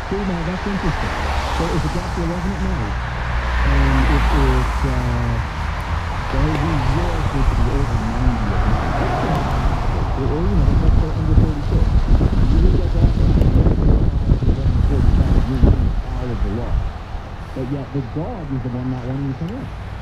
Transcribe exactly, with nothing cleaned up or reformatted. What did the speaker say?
See, now that's interesting. So if it got to eleven at night, and if it's, uh, so it would be zero for it to be over ninety at night. Or, or, you know, let's say under thirty-six. You leave that gas on from eleven twenty-five to eleven forty-five, you're running foul of the law. But yet the dog is the one not wanting to come in.